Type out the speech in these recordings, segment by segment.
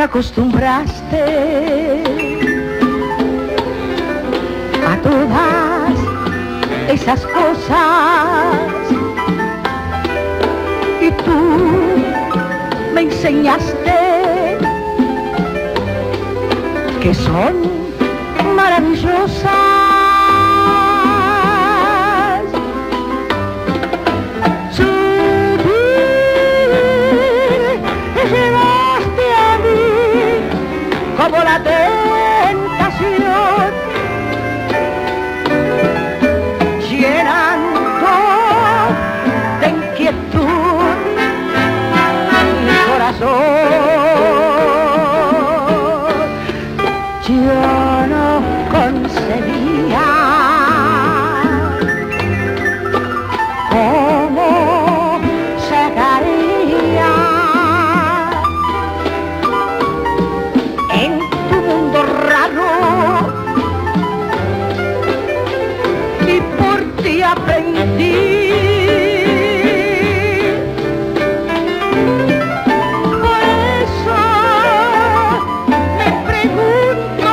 acostumbraste a todas esas cosas y tú me enseñaste que son maravillosas. Como la tentación, llenando de inquietud mi corazón. Yo no concebía cómo sacaría aprendí. Por eso me pregunto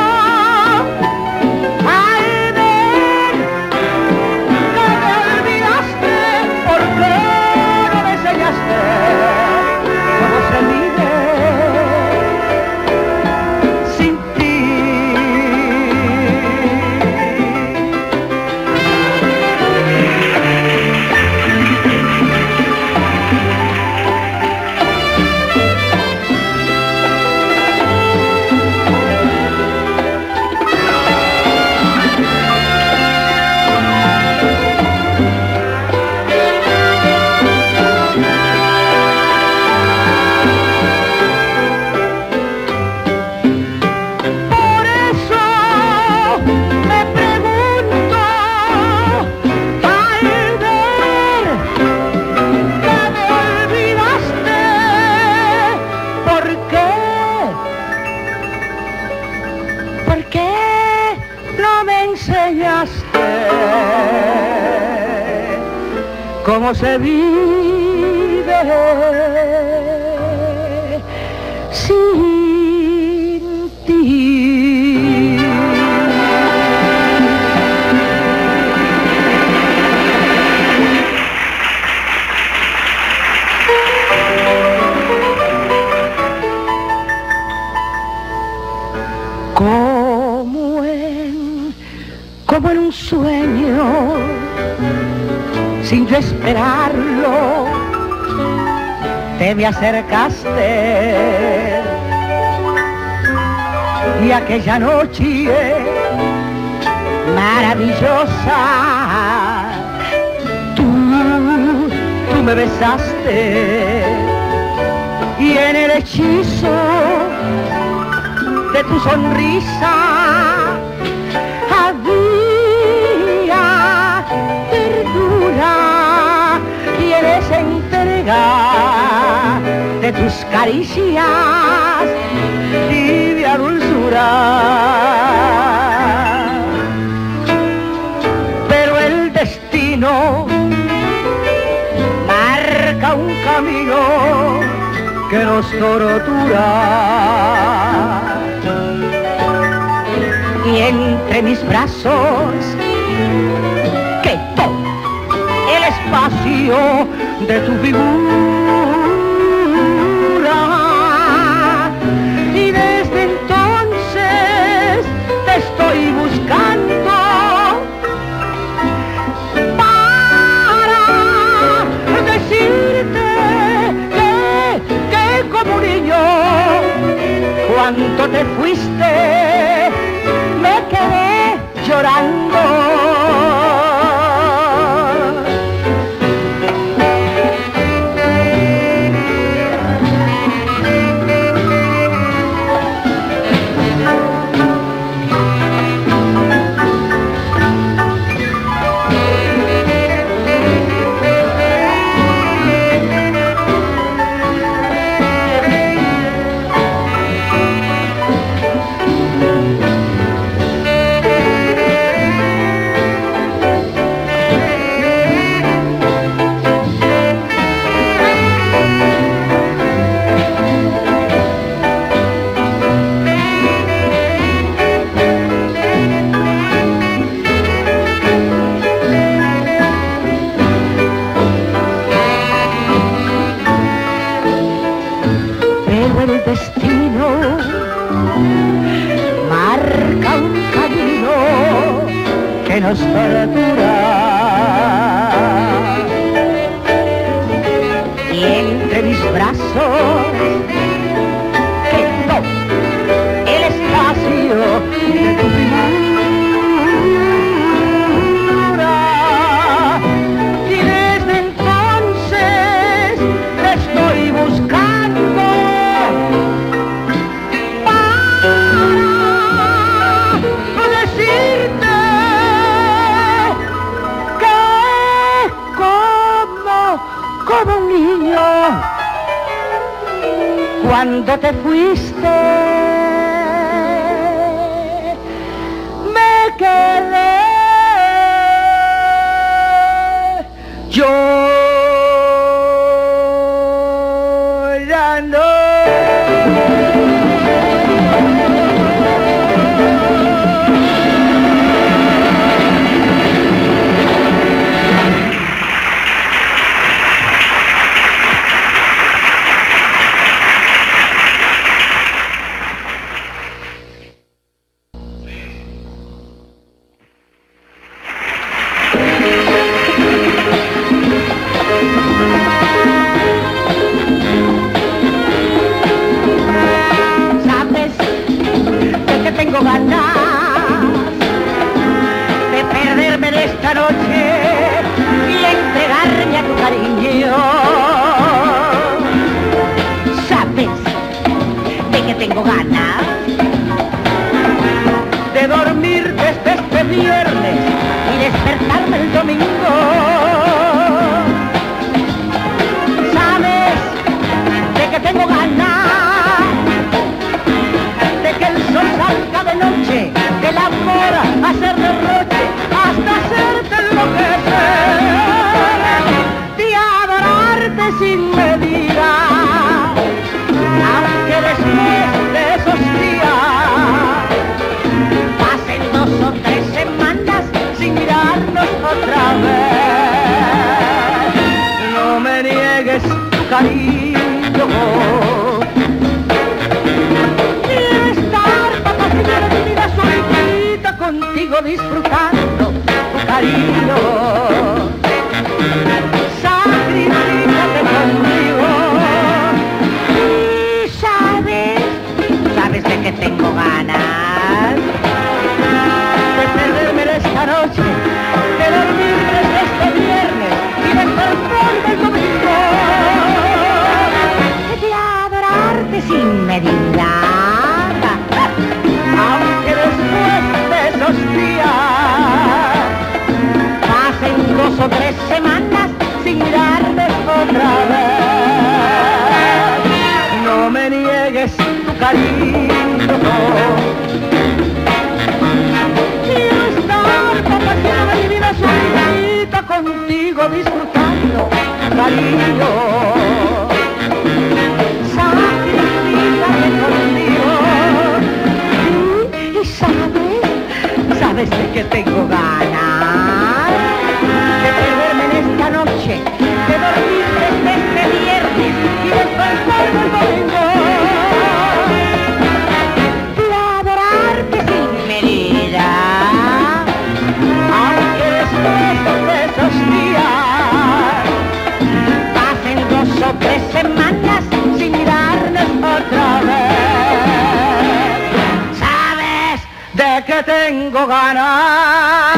al ver que me olvidaste, ¿por qué no me enseñaste cómo se vive sin ti? Cómo se vive sin ti. Como en un sueño, sin yo esperarlo, te me acercaste y aquella noche maravillosa tú me besaste y en el hechizo de tu sonrisa había ternura y en esa entrega de tus caricias tibia dulzura. Pero el destino marca un camino que nos tortura y entre mis brazos quedó el espacio de tu figura y desde entonces te estoy buscando para decirte que como un niño cuando te fuiste me quedé llorando. nos tortura. Y entre mis brazos quedó el espacio de tu figura. Y desde entonces te estoy buscando para decirte que como un niño, cuando te fuiste, me quedé llorando. Tengo ganas de perderme en esta noche y entregarme a tu cariño. ¿Sabes de qué tengo ganas? De dormir desde este viernes y despertarme el domingo. ¿Sabes de qué tengo ganas? Salga de noche, el amor a hacer derroche, hasta hacerte enloquecer, de adorarte sin medida, aunque después de esos días pasen 2 o 3 semanas sin mirarnos otra vez. No me niegues tu cariño, contigo disfrutando tu cariño. Sacrifícate conmigo. Y sabes de que tengo ganas de perderme esta noche, de dormir desde este viernes y despertarme el domingo, de adorarte sin medida, aunque después esos días pasen 2 o 3 semanas sin mirarnos otra vez. No me niegues tu cariño, quiero estar para siempre mi vida solita contigo disfrutando tu cariño. Sacrifícate conmigo. Y sabes de que tengo ganas de perderme en esta noche, de dormir desde este viernes y despertarme el domingo, de adorarte sin medida, aunque después de esos días pasen 2 o 3 semanas sin mirarnos otra vez. ¿Sabes de que tengo ganas?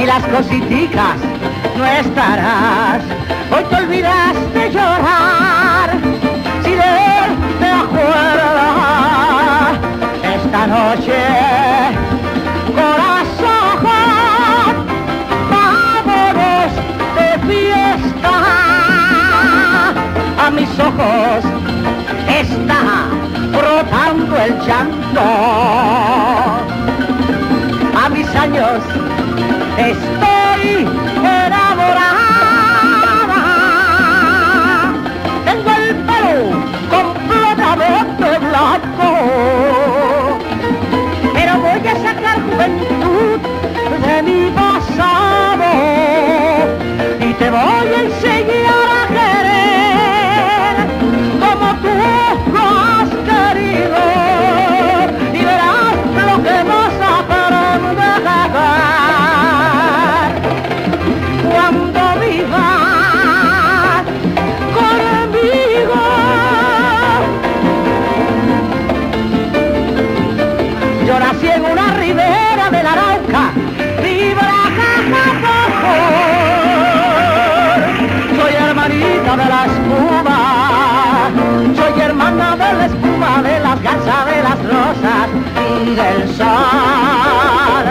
las cositicas no estarás. Hoy te olvidas de llorar, si de él te acuerdas. Esta noche, corazón, vámonos de fiesta. A mis ojos está brotando el llanto. A mis años estoy enamorada. Tengo el pelo completamente blanco, pero voy a sacar juventud de mi pasado y te voy a enseñar a querer como tú lo has querido, y verás lo que vas a aprender cuando vivas conmigo. Yo nací en una ribera del Arauca, viva la Caja. Soy hermanita de la espuma, soy hermana de la espuma, de las garzas, de las rosas y del sol.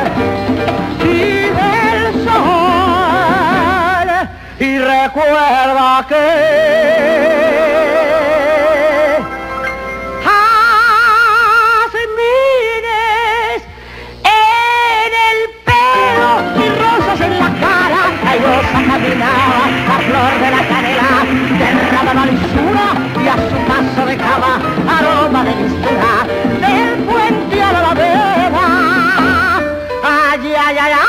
Y recuerda que jazmines en el pelo y rosas en la cara. La rosa caminaba, la flor de la canela derrama la lisura, y a su paso dejaba aroma de mistura del puente a la alameda. Ay, ay, ay, ay.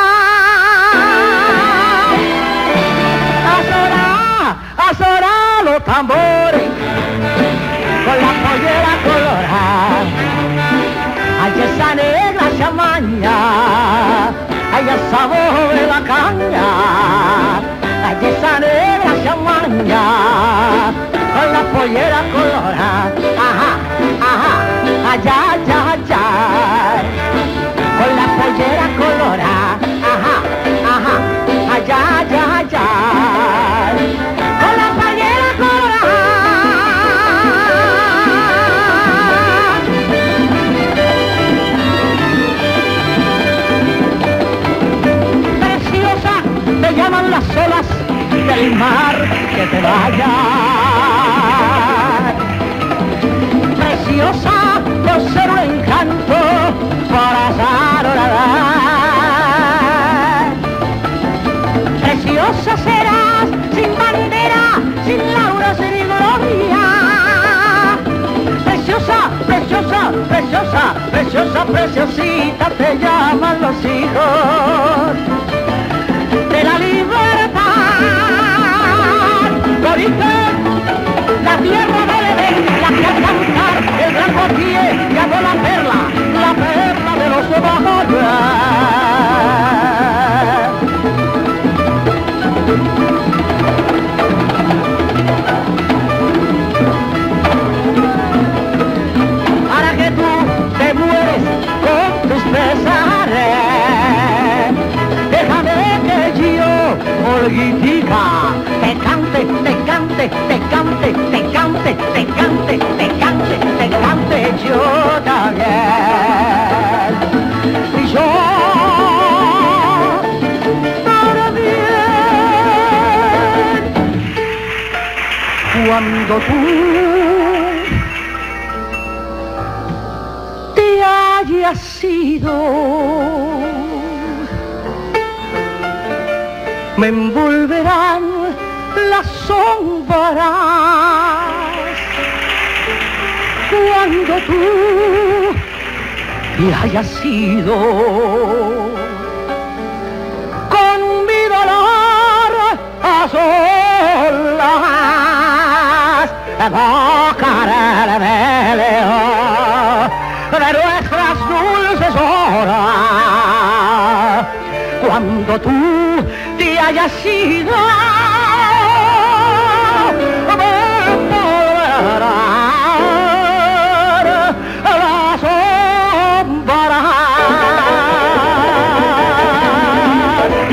A sonar los tambores con la pollera colorada. Ay, esa negra chamaña, ay, el sabor de la caña. Ay, esa negra chamaña con la pollera colorada. Ajá, ajá, ay, ay, ay, ay, con la pollera colorada. Ajá, ajá, ay, ay, ay, ay. Las olas del mar que te vaya, preciosa por ser un encanto para adorar. Preciosa serás sin bandera, sin lauros ni gloria. Preciosa, preciosa, preciosa, preciosa, preciosita te llaman los hijos de la libertad. Origen, la tierra del Edén, la que al cantar el gran botier llamó la perla de los bajores. Para que tú te mueres con tus pesares, déjame que yo, Olguitica, te cante, te cante, te cante, te cante, te cante, te cante, te cante yo también. Y yo también, cuando tú te hayas ido, me envolverán las sombras. Cuando tú te hayas ido, con mi dolor a solas, evocaré el veleo de nuestras dulces horas. Cuando tú te hayas ido, me envolverán las sombras.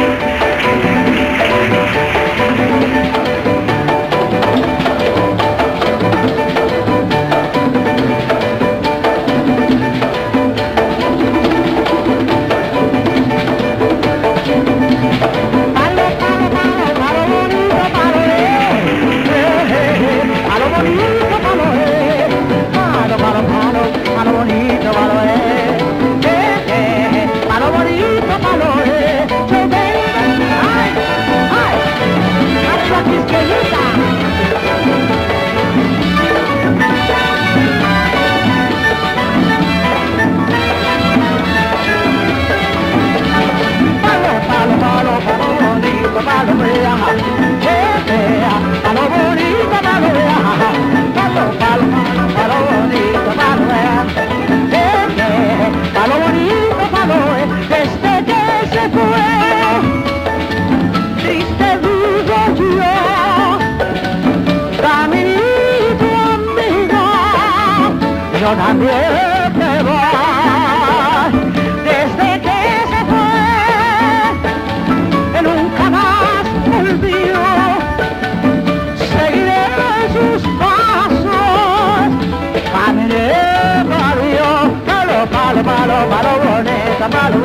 yo también me voy. Desde que se fue, que nunca más volvió, seguiré sus pasos, caminaré para Dios, palo, palo, palo, palo bonito, palo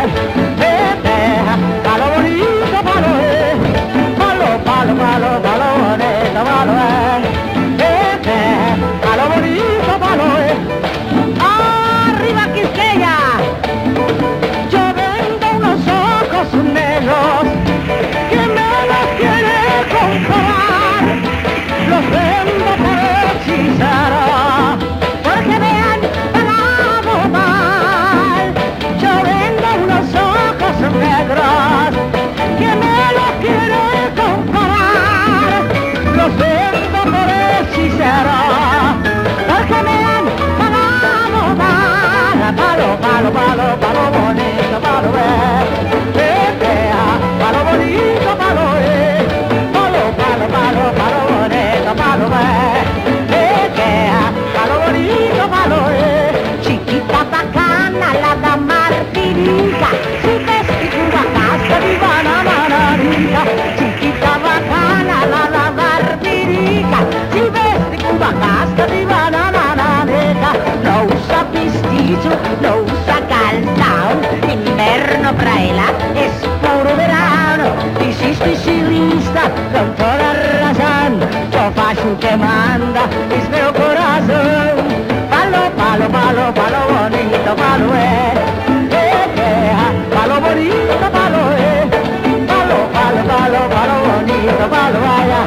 palo bonito, palo palo, palo, palo, palo bonito, palo palo bonito, palo arriba Quisqueya. Yo vendo unos ojos negros que me los quiere comprar, los vendo por hechicero porque me han pagado mal. Yo vendo unos ojos negros que me los quiere comprar, los vendo por hechicero porque me han pagado mal. Palo, palo, palo, palo bonito, palo palo bonito, palo palo, palo, palo, palo bonito, palo palo bonito, palo chiquita bacana, la da Martinica, si vesti Cuba casa di Bananarica, chiquita bacana, la da Martinica, si vesti Cuba casa di Bananarica, no usa pistillo, no usa calzado, inverno fraila, es puro verano, y si estoy civilista, con toda razón, yo faço que manda, es mi corazón, palo, palo, palo, palo bonito, palo palo bonito, palo palo, palo, palo, palo bonito, palo vaya,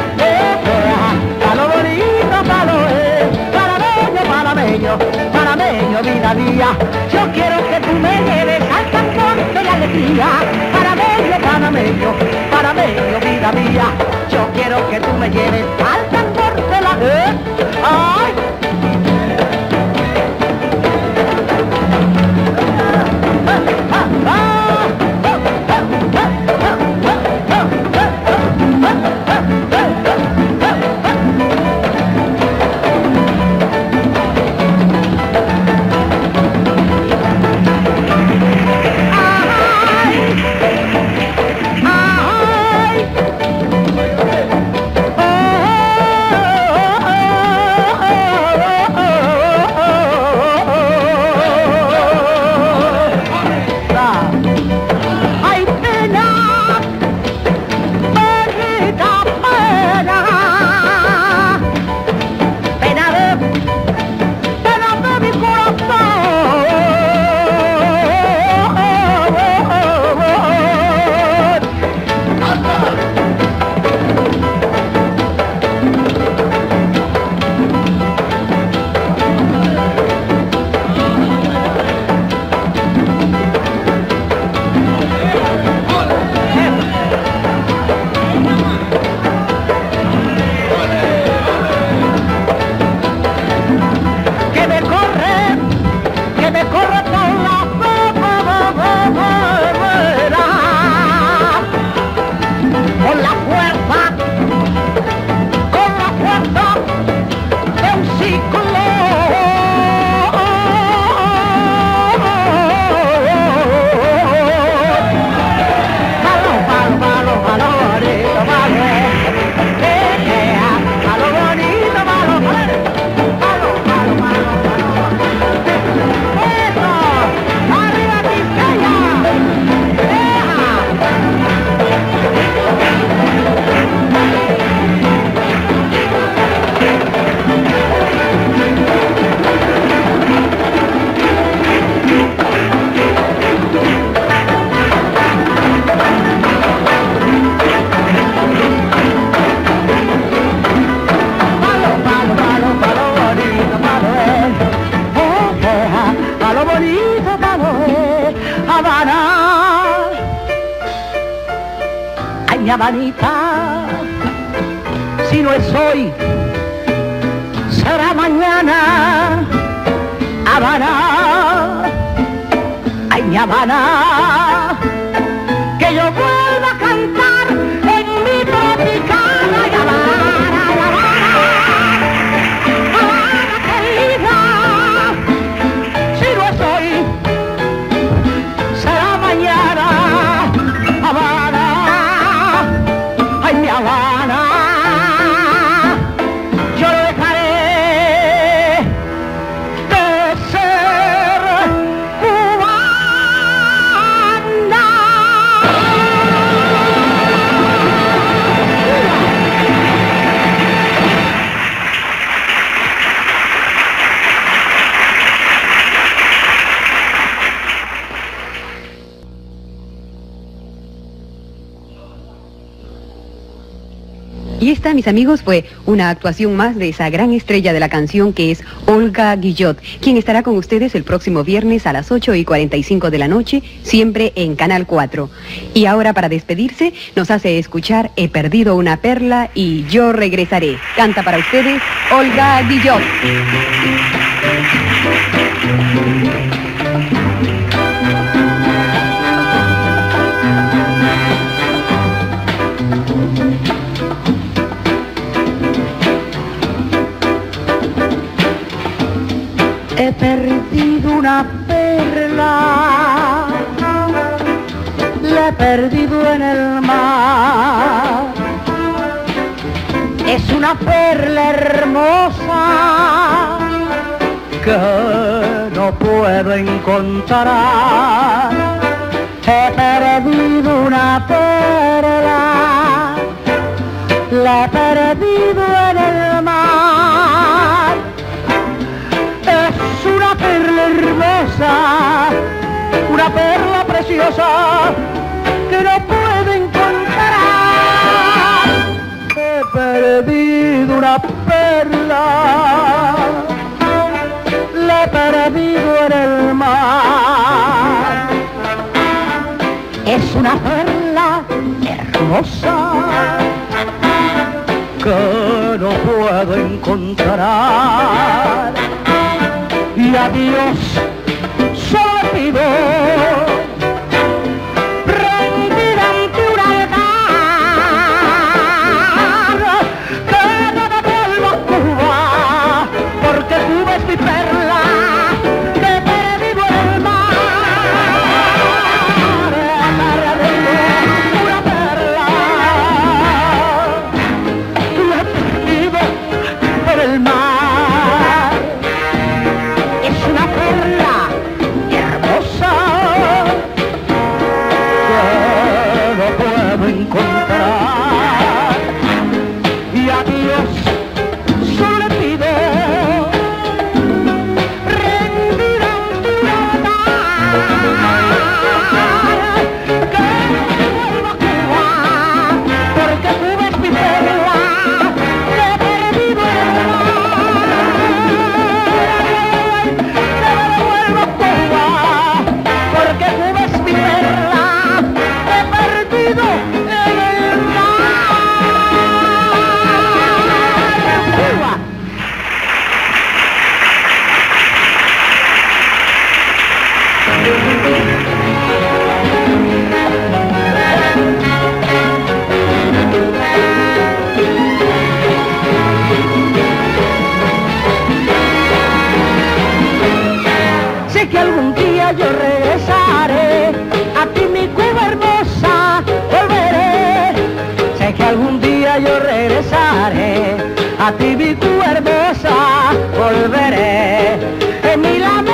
palo bonito, palo panameño, panameño, vida mía, yo quiero que tú me lleves al tambor de la alegría, panameño, panameño, panameño, vida mía, yo quiero que tú me lleves al tambor de la ¡ay! mi Habanita, si no es hoy, será mañana. Habana, ay mi Habana, que yo vuelva a cantar en mi tropicana. Habana, Habana, Habana querida, Y esta, mis amigos, fue una actuación más de esa gran estrella de la canción que es Olga Guillot, quien estará con ustedes el próximo viernes a las 8:45 de la noche, siempre en Canal 4. Y ahora, para despedirse, nos hace escuchar He perdido una perla y yo regresaré. Canta para ustedes Olga Guillot. He perdido una perla, la he perdido en el mar. Es una perla hermosa que no puedo encontrar. He perdido una perla, la he perdido en el mar. Es una perla hermosa, una perla preciosa que no puedo encontrar. He perdido una perla, la he perdido en el mar. Es una perla hermosa que no puedo encontrar. Y a Dios solo pido rendir ante un altar, que no me vuelva a Cuba, porque Cuba es mi perla, que he perdido en el mar. He perdido una perla, la he perdido en el mar. Encontrar, y a Dios solo le pido rendir ante un altar, que no me vuelva a Cuba, porque Cuba es mi perla, que he perdido en el mar. Que no me vuelva a Cuba, porque Cuba es mi perla, que he perdido. Sé que algún día yo regresaré, a ti mi Cuba hermosa volveré. Sé que algún día yo regresaré, a ti mi Cuba hermosa volveré. En mi lamento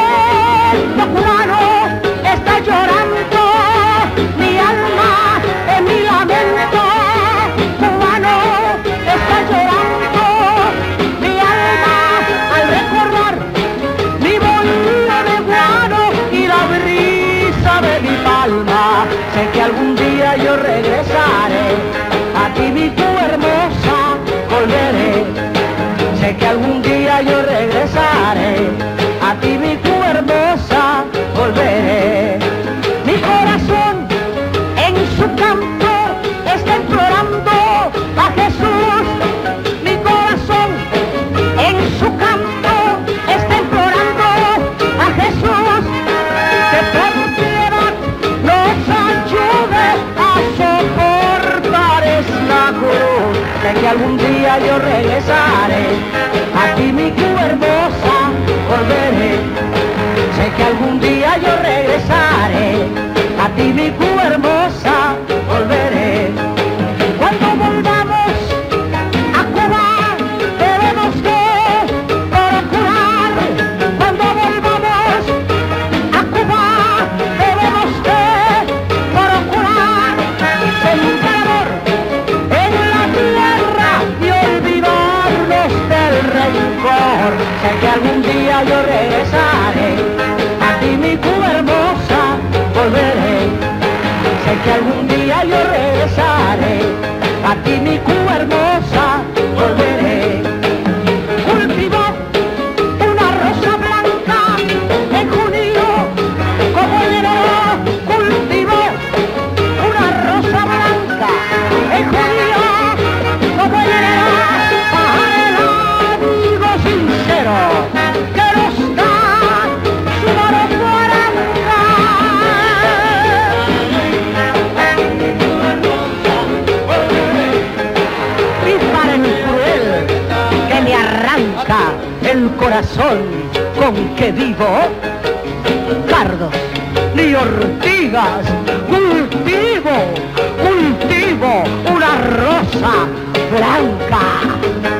cubano está llorando mi alma, en mi lamento cubano está llorando mi alma al recordar mi bolillo de guano y la brisa de mi palma. Sé que algún día yo regresaré, a ti mi Cuba hermosa volveré. Sé que algún día yo regresaré, a ti mi Cuba hermosa volveré. Mi corazón en su campo está implorando a Jesús. Mi corazón en su campo está implorando a Jesús, que por piedad nos ayude a soportar esta cruz. Sé que algún día yo regresaré, a ti mi Cuba hermosa volveré. Sé que algún día yo regresaré, a ti mi Cuba hermosa volveré. Cuando volvamos a Cuba debemos de procurar, cuando volvamos a Cuba debemos de procurar sembrar en la tierra y olvidarnos del rencor. Sé que algún día yo regresaré, a ti mi Cuba hermosa volveré. Sé que algún día yo regresaré, a a ti mi Cuba hermosa volveré. Cultivó una rosa blanca en junio, como enero cultivó una rosa blanca en junio, como enero, para el amigo sincero que nos da su mano guaranga. Dispara el cruel que me arranca el corazón con que vivo. Cardos ni ortigas, cultivo una rosa blanca.